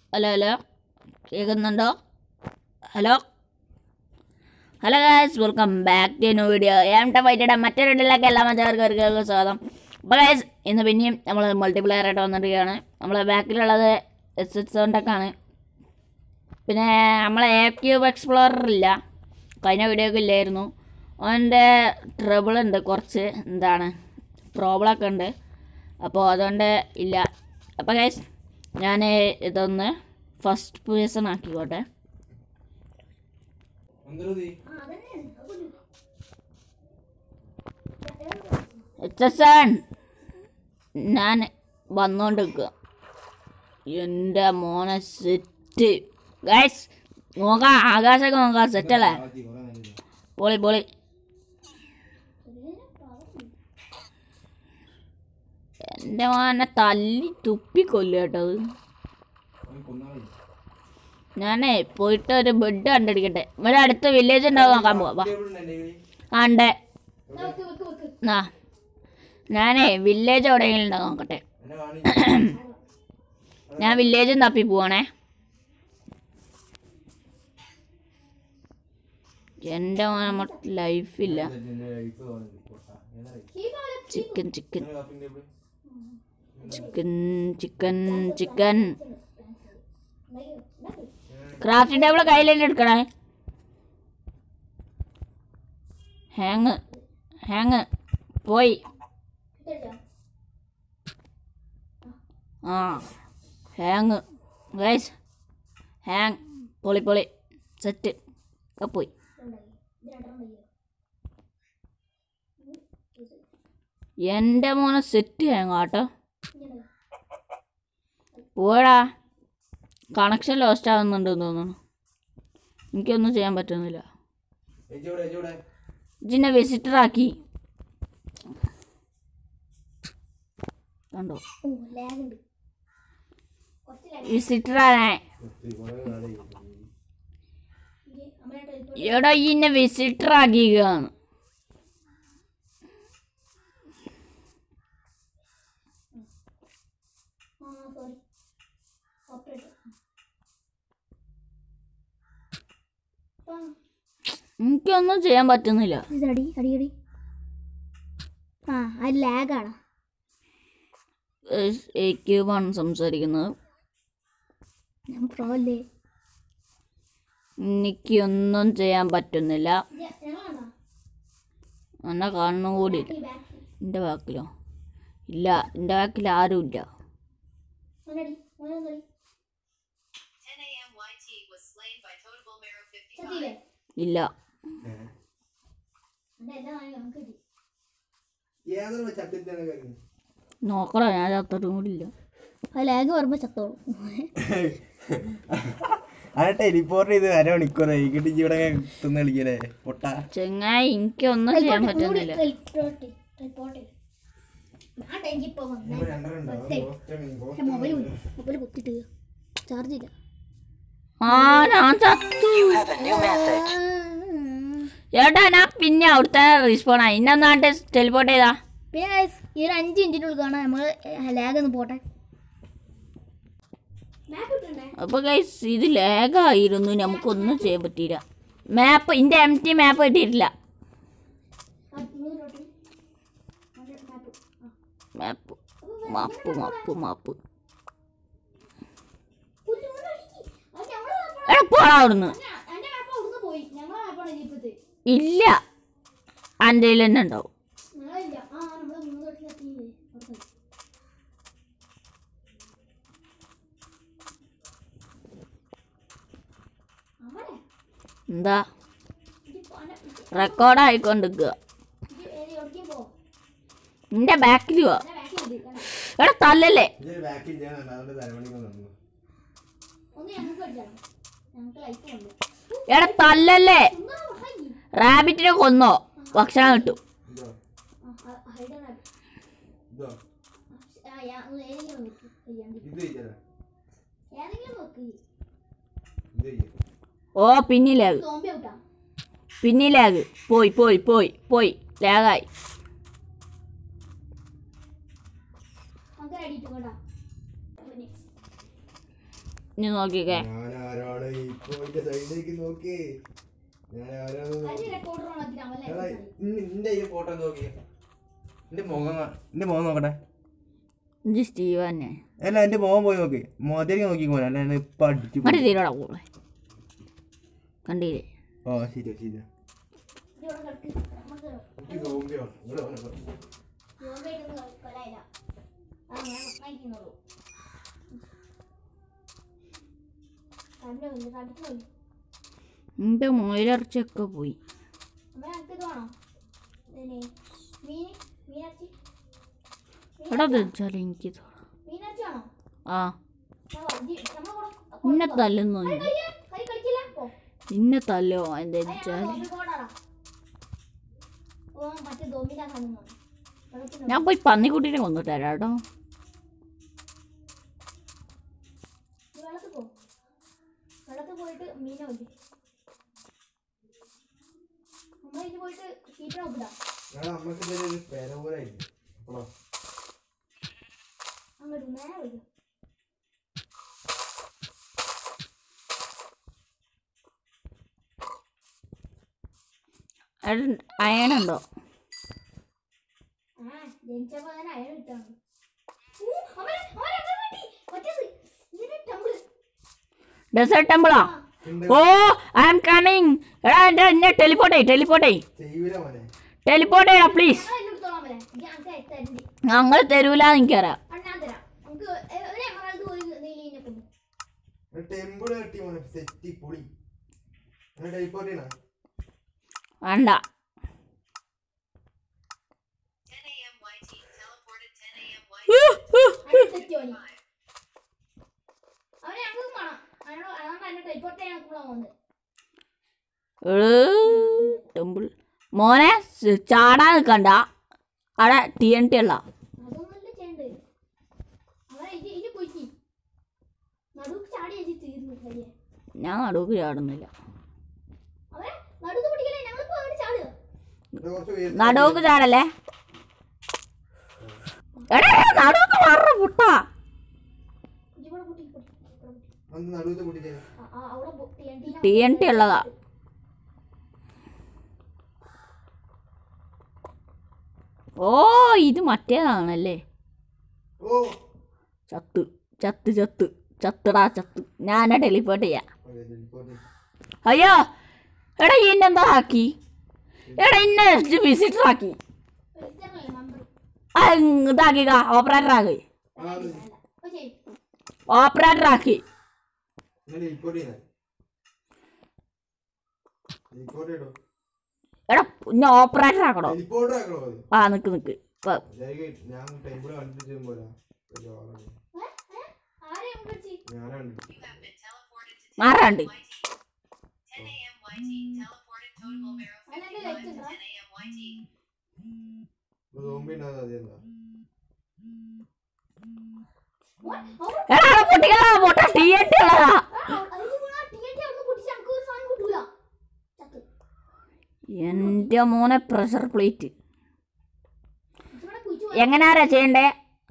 Hello hello കേൾക്കുന്നുണ്ടോ? Hello hello guys, welcome back to new video. ഫൈറ്റയുടെ മറ്റൊരു വീഡിയോയിലേക്ക് എല്ലാ മറ്റവർക്കും സ്വാഗതം. അപ്പോൾ ഗൈസ്, ഇന്ന് പിന്നെയും നമ്മൾ മൾട്ടിപ്ലെയർ ആയിട്ട് വന്നിരിക്കുകയാണ്. നമ്മളെ ബാക്കിലുള്ളത് SS7 ആണ്. പിന്നെ നമ്മളെ ക്യൂബ് എക്സ്പ്ലോറർ ഇല്ല, കഴിഞ്ഞ വീഡിയോക്ക് ഇല്ലായിരുന്നു. അവൻ്റെ ട്രബിൾ ഉണ്ട്, കുറച്ച് പ്രോബ്ലമൊക്കെ ഉണ്ട്, അപ്പോൾ അതുകൊണ്ട് ഇല്ല. അപ്പോൾ ഗൈസ്, ഞാൻ ഇതൊന്ന് ഫസ്റ്റ് പേഴ്സൺ ആക്കിക്കോട്ടെ. ഞാൻ വന്നോണ്ടിരിക്കുക. എൻ്റെ മോനെ സെറ്റ് ഗൈസ്, നോക്കാം, ആകാശമൊക്കെ നോക്കാം, സെറ്റല്ലേ? പൊളി പൊളി. എൻ്റെ മോനെ തല്ലി തുപ്പിക്കൊല്ലു കേട്ടോ. ഞാനേ പോയിട്ട് ഒരു ബെഡ് കണ്ടടിക്കട്ടെ. ഇവിടെ അടുത്ത വില്ലേജ് ഉണ്ടാവും, നോക്കാൻ പോവാ. ആ ഉണ്ട്. ആ ഞാനേ വില്ലേജ് എവിടെയെങ്കിലും ഉണ്ടാവും നോക്കട്ടെ. ഞാൻ വില്ലേജും തപ്പി പോവാണേ. എൻ്റെ മോനെ ലൈഫില്ല. Chicken chicken chicken chicken chicken crafting table കയ്യിലേക്ക് എടുക്കണേ. ഹാങ് പോയി. ആ ഹാങ് ഗൈസ്, ഹാങ് പൊളി പൊളി സെറ്റ് ഒക്കെ പോയി. എൻ്റെ മോനെ സെറ്റ് ഹാങ് ആട്ടോ. പോടാ, കണക്ഷൻ ലോസ്റ്റ് ആവുന്നുണ്ടെന്ന് തോന്നുന്നു. എനിക്കൊന്നും ചെയ്യാൻ പറ്റുന്നില്ല. ഇതിനെ വിസിറ്റർ ആക്കി കണ്ടോ? വിസിറ്ററാണേ. എടാ ഇന്നെ വിസിറ്റർ ആക്കിയാണ്. എനിക്കൊന്നും ചെയ്യാൻ പറ്റുന്നില്ല. സംസാരിക്കുന്നത് എനിക്കൊന്നും ചെയ്യാൻ പറ്റുന്നില്ല. എന്നെ കാണുന്ന കൂടി എൻ്റെ ബാക്കിലോ ഇല്ല, എൻ്റെ ബാക്കിൽ ആരും ഇല്ല. ഇല്ല, നോക്കടാ, ഞാൻ ചത്തോട്ടും കൂടി ഇല്ല. ലാഗ് പറയുമ്പോ ചത്തോളും. ടെലിപ്പോർട്ട് ചെയ്ത് അരമണിക്കൂറായി ഇവിടെ കളിക്കലേ പൊട്ടാ ചെങ്ങായി. എനിക്കൊന്നും ചെയ്യാൻ പറ്റുന്നില്ല. ഏട്ടാ, ഞാൻ പിന്നെ അവിടുത്തെ റീസ്പോൺ ആയി. ഇന്നാണ്ട് ടെലിപ്പോർട്ട് ചെയ്താ പിന്നെ ഈ ഒരു 5 മിനിറ്റിനുള്ളിൽ കാണാം. നമ്മൾ ലാഗ് ഒന്ന് പോട്ടെ. അപ്പൊ ഗൈസ്, ഇത് ലാഗായിരുന്നു, നമുക്കൊന്നും ചെയ്യാൻ പറ്റിയില്ല. മാപ്പ് എൻ്റെ MT മാപ്പ് കിട്ടിയിട്ടില്ല. മാപ്പ് മാപ്പ് മാപ്പ് മാപ്പ് പോടാ അവിടുന്ന്. ഇല്ല, എൻ്റെ കയ്യിൽ തന്നെ ഉണ്ടാവും. എന്താ റെക്കോർഡ് ആയിക്കൊണ്ടിരിക്കുക. നിന്റെ ബാക്കിൽ പോവാ. എടാ തല്ലല്ലേ, എടാ തല്ലല്ലേ. റാബിറ്റിനെ കൊന്നോ, ഭക്ഷണം കിട്ടും. ഓ പിന്നിലാഗ് പോയി പോയി പോയി പോയി ലാഗായി. നീ നോക്കിക്കേ. ഞാൻ ആരാണ് ഇപ്പൊ എന്റെ സൈഡിലേക്ക് നോക്കി. ഞാൻ ആരാണ് നിന്റെ ഈ ഫോട്ടോ നോക്കി. എന്റെ മുഖം നോക്കട്ടെ. ഇത് സ്റ്റീവ് തന്നെ. അല്ല എന്റെ മുഖം പോയി നോക്കി. മുഖത്തേക്ക് നോക്കിക്കോളെ. അല്ല ഇപ്പൊ അടിച്ചു മറ്റേ തീരോടാ കൂടെ കണ്ടില്ലേ? ഓ ശരി ശരി. എന്റെ മുയലിറച്ചിയൊക്കെ പോയി. എടാ വെച്ചാൽ എനിക്ക് ആ ഇന്നെ തല്ലുന്നു. ഇന്നെ തല്ലോ എന്താ വെച്ചാൽ ഞാൻ പോയി പന്നിക്കുട്ടീനെ കൊന്നിട്ട് തരാം കേട്ടോ. അയണുണ്ടോ? ഡെസേർട്ട് ടെമ്പിളാ? Oh I am coming. എടാ എന്നെ ടെലിപ്പോർട്ട് ചെയ്യടാ പ്ലീസ്. ഞങ്ങൾ തരൂല എനിക്കറിയാം. വേണ്ട ടെമ്പിൾ മോനെ ചാടാൻ നിൽക്കണ്ട. അവിടെ TNT ഉള്ള ഞാൻ നടുക്ക് ചാടുന്നില്ല. നടുക്ക് ചാടല്ലേ? എടാ നടുക്ക് മാറ പൊട്ടാ. TNT ഉള്ളതാ. ഓ ഇത് മറ്റേതാണല്ലേ. ചത്ത് ചത്ത് ചത്ത് ചത്തടാ ചത്ത്. ഞാനാ ടെലിപ്പോർട്ട് ചെയ്യാം. അയ്യോ എടാ ഇന്നെന്താ ആക്കി? എടാ ഇന്നെ വിസിറ്റർ ആക്കി. ഇതാക്കിക്ക ഓപ്പറേറ്റർ ആക്കി. ഓപ്പറേറ്റർ ആക്കി. എടാ ഇന്നെ ഓപ്പറേറ്റർ ആക്കണോ? ആ നിക്ക് നിക്ക് മാറാണ്ട്. എടാ പൊട്ടിക്കലാ പൊട്ട TNT ഉള്ളതാ. എന്റെ മോനെ പ്രഷർ പ്ലേറ്റ് എങ്ങനാരാ ചെയ്യണ്ടേ?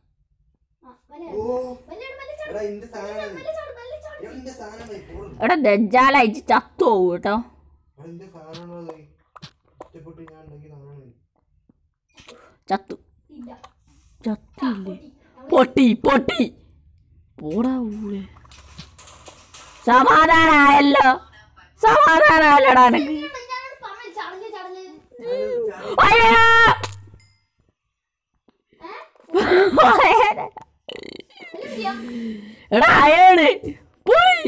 എടാ ദജ്ജാലയച്ച് ചത്തു പോവും കേട്ടോ. ചത്തു ചത്തില്ലേ? പൊട്ടി പൊട്ടി പോടാ ഊളെ. സമാധാനായല്ലോ സമാധാനായല്ലോടാ എനിക്ക്. എടാ അയാണ് പോയി.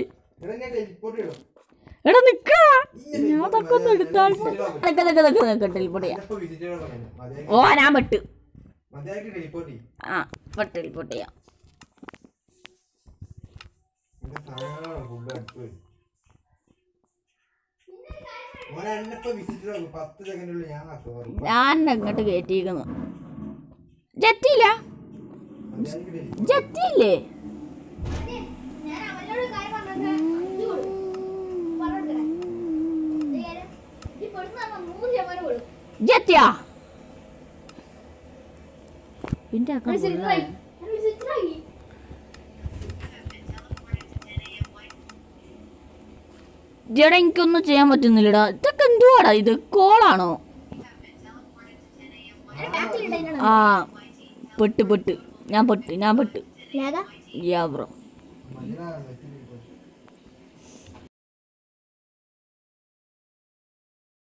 എടാ നിക്ക ഞാൻ അതൊക്കെ ഒന്ന് എടുത്താൽ ടെലിപ്പോർട്ട് ചെയ്യാം. ഓ ഞാൻ പെട്ട്. ആ ഇപ്പൊ ടെലിപ്പോർട്ട് ചെയ്യാം. ഞാൻ അങ്ങോട്ട് കയറ്റിയിരിക്കുന്നു. ജെറ്റിയില്ല ജെറ്റിയില്ലേ? ജെത്തിയാ പിന്നെ ചേട്ടാ എനിക്കൊന്നും ചെയ്യാൻ പറ്റുന്നില്ലടാ. ഇതൊക്കെ എന്തുവാടാ ഇത്? കോളാണോ? ആ പെട്ട് ഞാൻ പെട്ട് ലാഗാ യാ ബ്രോ. മഞ്ഞ